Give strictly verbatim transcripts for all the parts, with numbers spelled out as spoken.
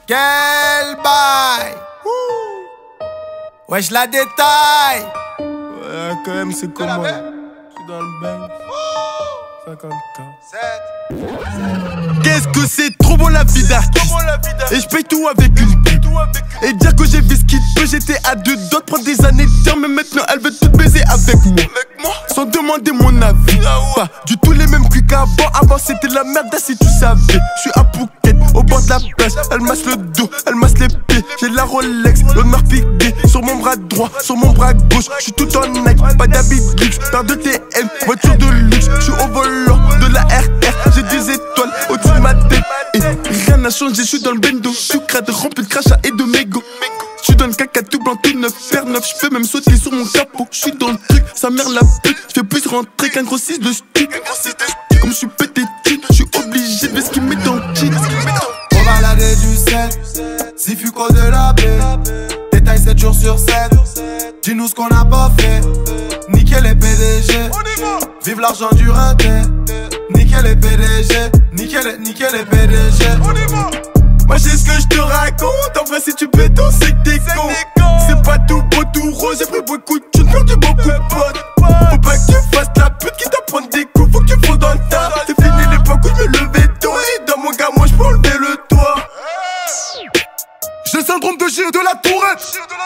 Quel bail. Wesh la détaille. Ouais, quand même, c'est comment? Je suis dans le bain. cinquante K. Qu'est-ce que c'est trop bon la vie d'artiste. Et je paye tout avec une pute. Et dire que j'ai vu ce qu'il peut, j'étais à deux doigts de prendre des années de dire, mais maintenant elle veut tout baiser avec moi. Sans demander mon avis. Pas du tout les mêmes culs qu'avant. Avant c'était la merde, si tu savais. Je suis à Phuket, au bord de la plage. Elle masse le dos, elle masse les pieds. J'ai la Rolex, l'honneur piqué. Sur mon bras droit, sur mon bras gauche. Je suis tout en Nike, pas d'habit de luxe. Paire de T M, voiture de luxe. Je suis au volant de la R R. J'ai des étoiles au-dessus de ma tête. Et rien n'a changé, je suis dans le bendo. Je suis crade, rempli de crachats et de mégots. Je suis dans le caca tout blanc, tout neuf, paire neuf. Je fais même sauter sur mon capot. Je suis dans le truc, sa mère la pute. Je fais plus rentrer qu'un gros six de stick. Comme je suis pété de je suis obligé de ver ce qu'il met dans le jean. On va balader du sept, Zifuco de la baie. Détail sept jours sur sept. Dis-nous ce qu'on n'a pas fait. Nickel les P D G. Vive l'argent du rinté. Nickel les P D G. Nickel, nickel les P D G. Moi j'ai ce que je te raconte. En vrai si tu pétos c'est que t'es con. C'est pas tout beau tout rose. J'ai pris beaucoup de thunes, perdu beaucoup de potes. Faut pas que tu fasses la pute qui t'apprend des coups. Faut que tu fondes dans le tas. C'est fini l'époque où je me levais tôt. Et dans mon gars moi je peux enlever le toit. J'ai le syndrome de Gilles de la Tourette.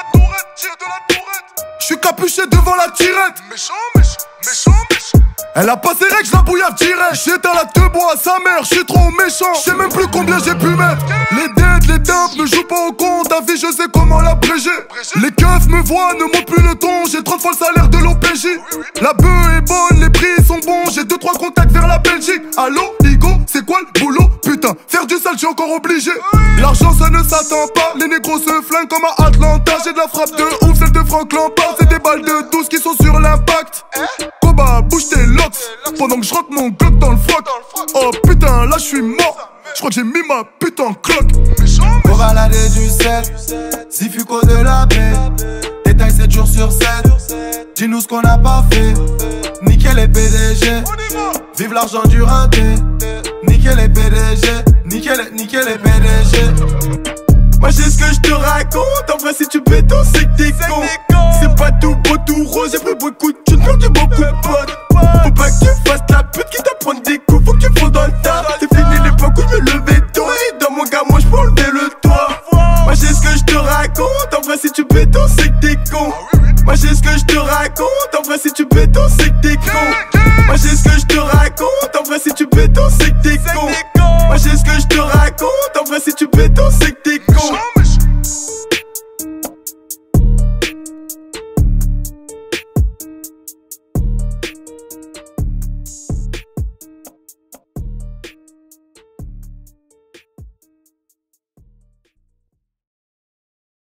Je suis capuché devant la tirette. Méchant, méchant, méchant, méchant. Elle a pas ses règles, je la bouillave direct. J'éteins la te bois à sa mère, je suis trop méchant. Je sais même plus combien j'ai pu mettre. Les dettes, les tempes ne jouent pas au compte. Ta vie, je sais comment l'abréger. Les keufs me voient, ne montent plus le ton. J'ai trente fois le salaire de l'O P J. La bœuf est bonne, les prix sont bons. J'ai deux trois contacts vers la Belgique. Allô, Igo, c'est quoi le boulot? Putain, faire du sale, j'suis encore obligé. L'argent, ça ne s'attend pas. Les négros se flinguent comme à Atlanta. J'ai de la frappe de ouf, celle de Franck Lampard. C'est des balles de douze qui sont sur l'impact. Koba, bouge tes locks pendant que je rentre mon glock dans le froc. Oh putain, là je suis mort. Je crois que j'ai mis ma pute en cloque. On va balader du sept, Zifuco de la baie. Détail sept jours sur sept. Dis-nous ce qu'on n'a pas fait. Nickel les P D G. Vive l'argent du rinté. Nickel les P D G. Nickel, nickel les P D G. Moi j'ai ce que je te raconte. En vrai si tu pétos c'est que t'es con. C'est pas tout beau tout rose. J'ai pris beaucoup de thunes, perdu beaucoup de potes. Faut pas que tu fasses la pute qui t'apprend des coups. Faut que tu fondes dans le tas. C'est fini l'époque où je me levais tôt. Et dans mon gars moi je peux enlever le toit. Moi j'ai ce que je te raconte. En vrai si tu pétos c'est que t'es con. Moi j'ai ce que je te raconte. En vrai si tu pétos c'est que t'es con. Moi j'ai ce que je te raconte. En vrai si tu pétos c'est que t'es con. Moi j'ai ce que